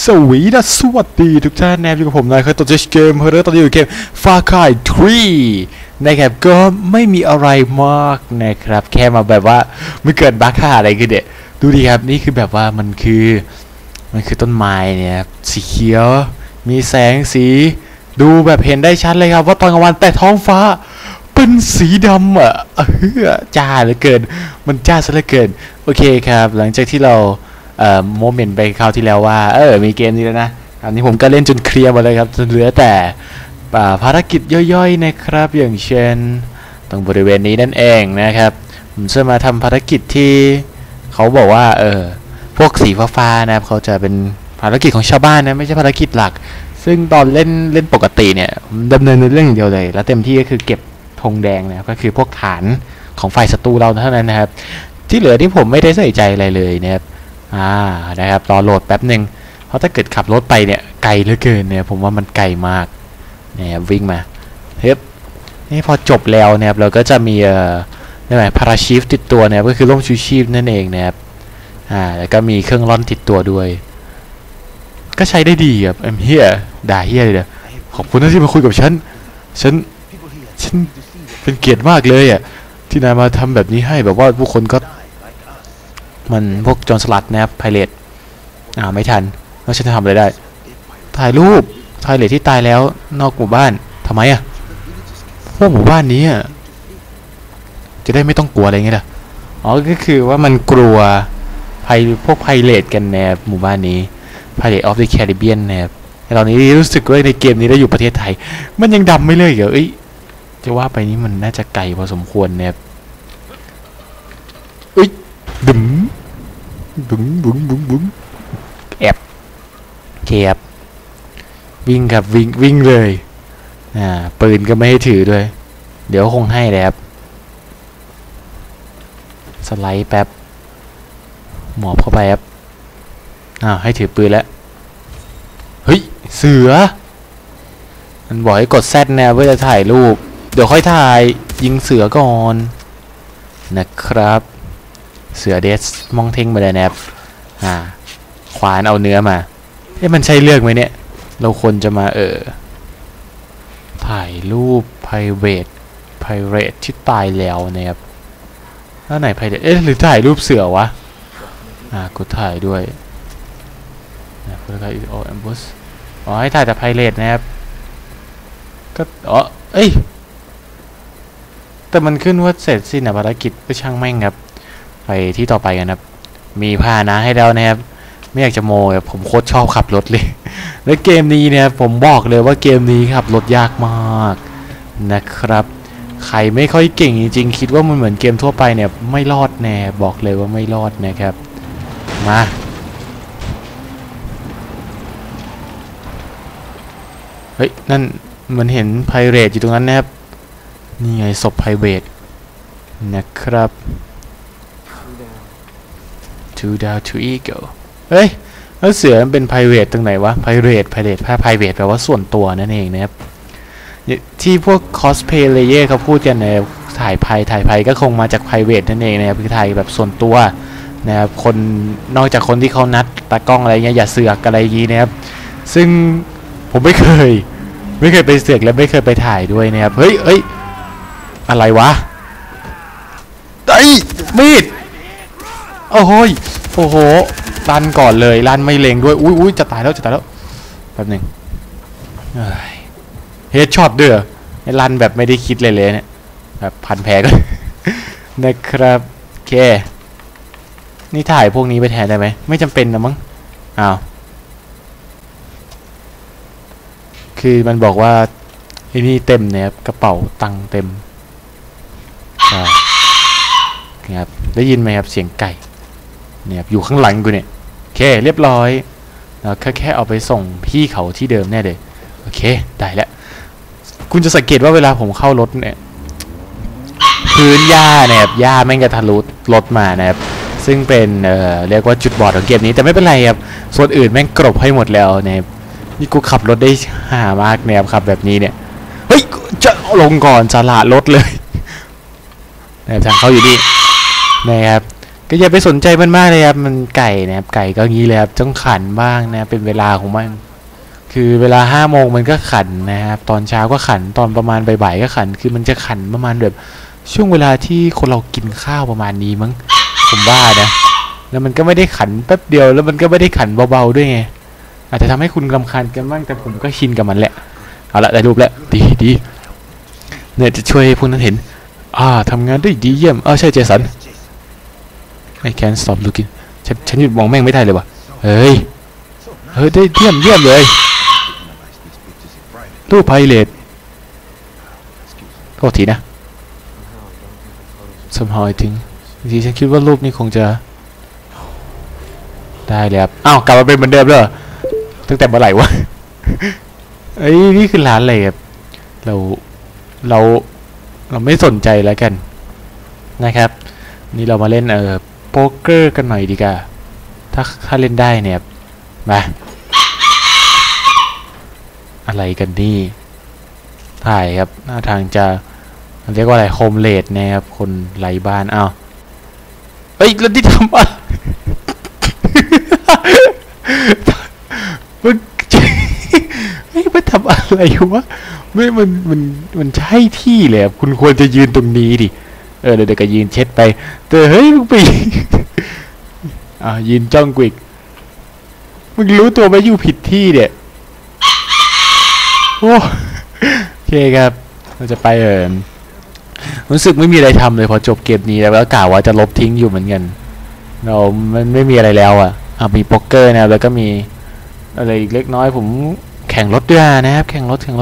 สวัสดีทุกท่านนะครับอยู่กับผมนายเคยตัวเจเกมตอนนี้อยู่เกม Far Cry 3นะครับก็ไม่มีอะไรมากนะครับแค่มาแบบว่าไม่เกิดบั๊กค่าอะไรขึ้นเด็ดดูดีครับนี่คือแบบว่ามันคือต้นไม้เนี่ยสีเขียวมีแสงสีดูแบบเห็นได้ชัดเลยครับว่าตอนกลางวันแต่ท้องฟ้าเป็นสีดำอ่ะจ้าเหลือเกินมันจ้าซะเหลือเกินโอเคครับหลังจากที่เราโมเมนต์ไปคราวที่แล้วว่ามีเกมนี้แล้วนะคราวนี้ผมก็เล่นจนเคลียร์หมดเลยครับจนเหลือแต่ภารกิจย่อยๆนะครับอย่างเช่นตรงบริเวณนี้นั่นเองนะครับผมจะมาทำภารกิจที่เขาบอกว่าพวกสีฟ้าๆนะครับเขาจะเป็นภารกิจของชาวบ้านนะไม่ใช่ภารกิจหลักซึ่งตอนเล่นปกติเนี่ยดำเนินเรื่องอย่างเดียวเลยแล้วเต็มที่ก็คือเก็บธงแดงนะก็คือพวกฐานของฝ่ายศัตรูเราเท่านั้นนะครับที่เหลือที่ผมไม่ได้ใส่ใจอะไรเลยนะครับนะครับรอโหลดแป๊บหนึ่งเพราะถ้าเกิดขับรถไปเนี่ยไกลเหลือเกินเนี่ยผมว่ามันไกลมากเนี่ยวิ่งมาเฮ้ยนี่พอจบแล้วเนี่ยเราก็จะมีนี่ไหมพาราชีฟติดตัวเนี่ยก็คือร่มชูชีพนั่นเองนะครับแล้วก็มีเครื่องร่อนติดตัวด้วยก็ใช้ได้ดีครับเฮียด่าเฮียเลยเด้อขอบคุณที่มาคุยกับฉันเป็นเกียรติมากเลยอ่ะที่นายมาทำแบบนี้ให้แบบว่าผู้คนก็มันพวกโจรสลัดนะครับไพเรตไม่ทันแล้วฉันจะทำอะไรได้ถ่ายรูปไพเรตที่ตายแล้วนอกหมู่บ้านทำไมอ่ะพวกหมู่บ้านนี้จะได้ไม่ต้องกลัวอะไรเงี้ยล่ะก็คือว่ามันกลัวพวกไพเรตกันแนบหมู่บ้านนี้ Pirate of the Caribbean นะครับตอนนี้รู้สึกว่าในเกมนี้เราอยู่ประเทศไทยมันยังดำไม่เลยเหรอจะว่าไปนี้มันน่าจะไกลพอสมควรนะครับดึงแอบเคบวิ่งครับวิ่งเลยปืนก็ไม่ให้ถือด้วยเดี๋ยวคงให้แล้วสไลด์แป๊บหมอบเข้าไปครับให้ถือปืนแล้วเฮ้ยเสือมันบอกให้กดแซดแนวเพื่อจะถ่ายรูปเดี๋ยวค่อยถ่ายยิงเสือก่อนนะครับเสือเดสมองเท่งมาเลยนะครับขวานเอาเนื้อมามันใช่เลือกไหมเนี่ยเราควรจะมาถ่ายรูปไพเรตที่ตายแล้วนะครับแล้วไหนไพเรตหรือถ่ายรูปเสือวะกูถ่ายด้วยเพื่อการแอมบูสให้ถ่ายแต่ไพเรตนะครับก็แต่มันขึ้นว่าเสร็จสิ้นภารกิจก็ช่างแม่งครับไปที่ต่อไปกันครับมีพาหนะให้แล้วนะครับไม่อยากจะโม้ครับผมโคตรชอบขับรถเลยและเกมนี้เนี่ยผมบอกเลยว่าเกมนี้ขับรถยากมากนะครับใครไม่ค่อยเก่งจริงๆคิดว่ามันเหมือนเกมทั่วไปเนี่ยไม่รอดแน่บอกเลยว่าไม่รอดนะครับมาเฮ้ยนั่นมันเห็นไพเรตอยู่ตรงนั้นนะครับนี่ไงศพไพเรตนะครับ2 down 2 eagle เฮ้ยแล้วเสือมันเป็นไพเรตตรงไหนวะไพเรตผ้าไพเรตแปลว่าส่วนตัวนั่นเองนะครับที่พวกคอสเพลเยอร์เขาพูดกันเนี่ยถ่ายไพก็คงมาจากไพเรตนั่นเองนะครับคือถ่ายแบบส่วนตัวนะครับคนนอกจากคนที่เขานัดตากล้องอะไรเงี้ยอย่าเสือกอะไรอย่างงี้นะครับซึ่งผมไม่เคยไปเสือกและไม่เคยไปถ่ายด้วยนะครับเฮ้ยอะไรวะมีดโอ้โหลั่นก่อนเลยลั่นไม่เล็งด้วยอุ้ยจะตายแล้วแป๊บนึงเฮดช็อตด้วยลั่นแบบไม่ได้คิดเลยเนี่ยแบบพันแผลก็ นะครับโอเคนี่ถ่ายพวกนี้ไปแทนได้ไหมไม่จำเป็นนะมั้งคือมันบอกว่าไอ้นี่เต็มเนี่ยกระเป๋าตังเต็มครับได้ยินไหมครับเสียงไก่เนี่ยอยู่ข้างหลังกูเนี่ยโอเคเรียบร้อยแล้วแค่เอาไปส่งพี่เขาที่เดิมแน่เลยโอเคได้แล้วคุณจะสังเกตว่าเวลาผมเข้ารถเนี่ยพื้นหญ้าเนี่ยหญ้าแม่งจะทะลุรถมานะครับซึ่งเป็นเรียกว่าจุดบอดของเกมนี้แต่ไม่เป็นไรครับส่วนอื่นแม่งกลบให้หมดแล้วนะครับนี่กูขับรถได้ห่ามากเนี่ยขับแบบนี้เนี่ยเฮ้ยจะลงก่อนจะละรถเลยนะครับทางเขาอยู่นี่นะครับก็อย่าไปสนใจมันมากเลยครับมันไก่นะครับไก่ก็งี้เลยครับต้องขันบ้างนะเป็นเวลาของมันคือเวลา5 โมงมันก็ขันนะครับตอนเช้าก็ขันตอนประมาณบ่ายๆก็ขันคือมันจะขันประมาณแบบช่วงเวลาที่คนเรากินข้าวประมาณนี้มั้งผมว่านะแล้วมันก็ไม่ได้ขันแป๊บเดียวแล้วมันก็ไม่ได้ขันเบาๆด้วยไงอาจจะทำให้คุณรำคาญกันบ้างแต่ผมก็ชินกับมันแหละเอาละได้รูปแล้วดีเนี่ยจะช่วยพวกนั้นเห็นทำงานได้ดีเยี่ยมใช่เจสันI can't stop looking ฉันหยุดมองแม่งไม่ได้เลยวะเฮ้ยได้เยี่ยมเลยรูปไพเรตโทษทีนะ somehow I think บางทีฉันคิดว่ารูปนี้คงจะได้เลยครับกลับมาเป็นเหมือนเดิมเลยตั้งแต่เมื่อไหร่วะนี่คือร้านอะไรครับเราไม่สนใจแล้วกันนะครับนี่เรามาเล่นโป๊กเกอร์กันหน่อยดีกว่าถ้าเล่นได้เนี่ยมาอะไรกันนี่ถ่ายครับหน้าทางจะเรียกว่าอะไรโฮมเลดนะครับคนไร้บ้านแล้วที่ทำอะไรมันทำอะไรวะไม่มันใช่ที่เลยครับคุณควรจะยืนตรงนี้ดิเดี๋ยวก็ยืนเช็ดไปแต่เฮ้ยมึงไปยืนจ้องกูอีกมึงรู้ตัวไหมอยู่ผิดที่เนี่ยโอเคครับเราจะไปรู้สึกไม่มีอะไรทำเลยพอจบเกมนี้แล้วกล่าวว่าจะลบทิ้งอยู่เหมือนกันมันไม่มีอะไรแล้วมีโป๊กเกอร์นะแล้วก็มีอะไรอีกเล็กน้อยผมแข่งรถด้วยนะครับแข่งรถที่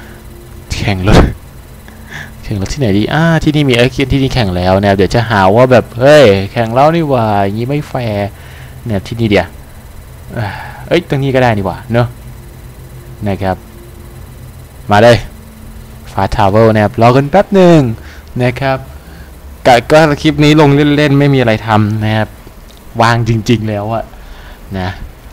ไหนดีที่นี่มีที่นี่แข่งแล้วนะเดี๋ยวจะหาว่าแบบเฮ้ยแข่งแล้วนี่ว่าอย่างนี้ไม่แฟร์เนี่ยที่นี่เดี๋ยวตรงนี้ก็ได้นี่ว่าเนอะนะครับมาเลยฟาทาวเวลนะครับรอกันแป๊บหนึ่งนะครับก็คลิปนี้ลงเล่นๆไม่มีอะไรทำนะครับวางจริงๆแล้วนะ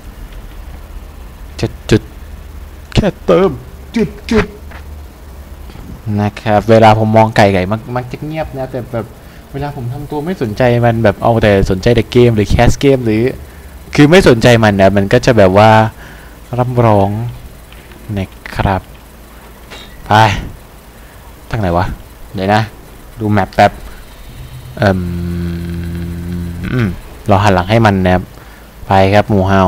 จุดแค่เติมจุดนะครับเวลาผมมองไก่มักจะเงียบนะแต่แบบเวลาผมทำตัวไม่สนใจมันแบบเอาแต่สนใจแต่เกมหรือแคสเกมหรือคือไม่สนใจมันนะมันก็จะแบบว่าร่ำร้องนะครับไปตั้งไหนวะเดี๋ยวนะดูแมปแป๊บเราหันหลังให้มันนะครับไปครับหมูเฮา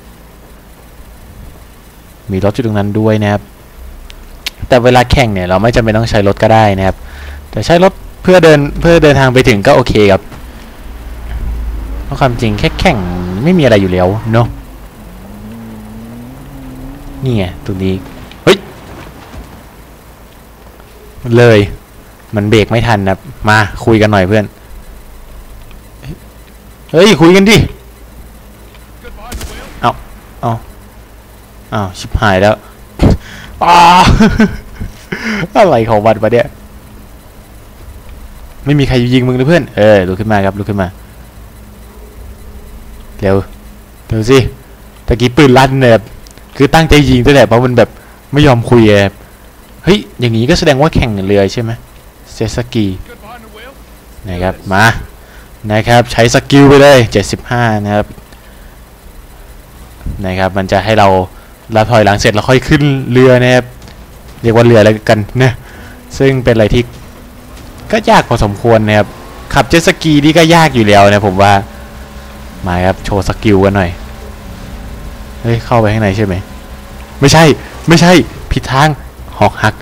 มีรถอยู่ตรงนั้นด้วยนะครับแต่เวลาแข่งเนี่ยเราไม่จำเป็นต้องใช้รถก็ได้นะครับแต่ใช้รถเพื่อเดินทางไปถึงก็โอเคครับเพราะความจริงแค่แข่งไม่มีอะไรอยู่แล้วเนาะนี่ไงตรงนี้เฮ้ยมันเบรกไม่ทันนะมาคุยกันหน่อยเพื่อนเฮ้ยคุยกันดิเอาชิบหายแล้วอะไรของวันวะเนี่ยไม่มีใครยิงมึงเลยเพื่อนลุกขึ้นมาครับลุกขึ้นมาเร็วสิตะกี้ปืนลั่นเนี่ยคือตั้งใจยิงตั้งแต่เพราะมันแบบไม่ยอมคุยเฮ้ยอย่างนี้ก็แสดงว่าแข่งเรือใช่ไหมเซสกีนะครับมานะครับใช้สกิลไปเลย75นะครับมันจะให้เราถอยหลังเสร็จแล้วค่อยขึ้นเรือนะครับเรียกว่าเรืออะไรกันนะซึ่งเป็นอะไรที่ก็ยากพอสมควรนะครับขับเจ็ตสกีนี่ก็ยากอยู่แล้วนะผมว่ามาครับโชว์สกิลกันหน่อยเฮ้ยเข้าไปข้างในใช่ไหมไม่ใช่ผิดทางหอกหัก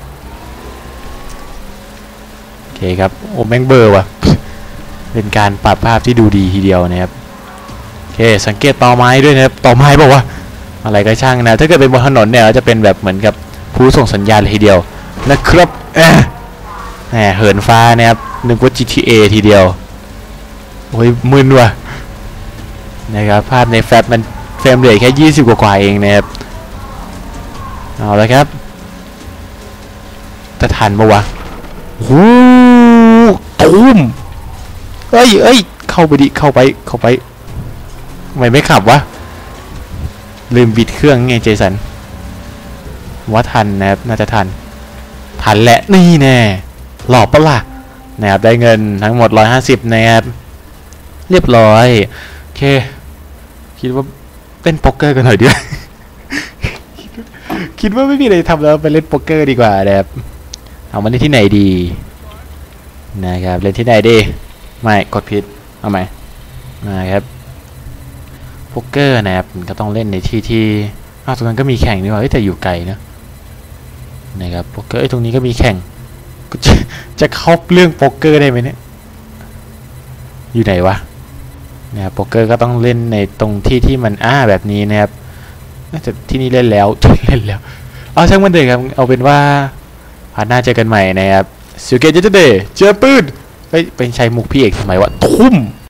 โอเคครับโอ้แม่งเบอร์ว่ะเป็นการปรับภาพที่ดูดีทีเดียวนะครับโอเคสังเกตตอไม้ด้วยนะครับตอไม้บอกว่าอะไรก็ช่างนะถ้าเกิดเป็นบนถนนเนี่ยจะเป็นแบบเหมือนกับผู้ส่งสัญญาณทีเดียวนะครับเหินฟ้านะครับนึกว่า GTA ทีเดียวโอ้ยมึนว่ะนะครับภาพในแฟลชมันเฟรมเรทแค่20กว่าเองนะครับเอาละครับจะทันปะวะโอ้ตูมเอ้ยเข้าไปดิเข้าไปทำไมไม่ขับวะลืมบิดเครื่องไงเจสันว่าทันนะครับน่าจะทันแหละนี่แน่หลอกปะล่ะนะครับได้เงินทั้งหมด150นะครับเรียบร้อยโอเคคิดว่าเล่นโป๊กเกอร์กันหน่อยดี คิดว่าไม่มีอะไรทำแล้วไปเล่นโป๊กเกอร์ดีกว่านะครับเอามาเล่นที่ไหนดีนะครับเล่นที่ไหนดีไม่กดผิดเอาใหม่นะครับโป๊กเกอร์นะครับมันก็ต้องเล่นในที่ที่ตรงนั้นก็มีแข่งนี่หว่าแต่อยู่ไกลนะนะครับโป๊กเกอร์ตรงนี้ก็มีแข่งจะเข้าเรื่องโป๊กเกอร์ได้ไหมเนี่ยอยู่ไหนวะนะครับโป๊กเกอร์ก็ต้องเล่นในตรงที่ที่มันแบบนี้นะครับแต่ที่นี่เล่นแล้ว เล่นแล้วเอาช่างมันเถอะครับเอาเป็นว่าพาร์ทหน้าเจอกันใหม่นะครับสุเกะเจเจเดเจอปืนเป็นใช้มุกพี่เอกสมัยว่าทุ่ม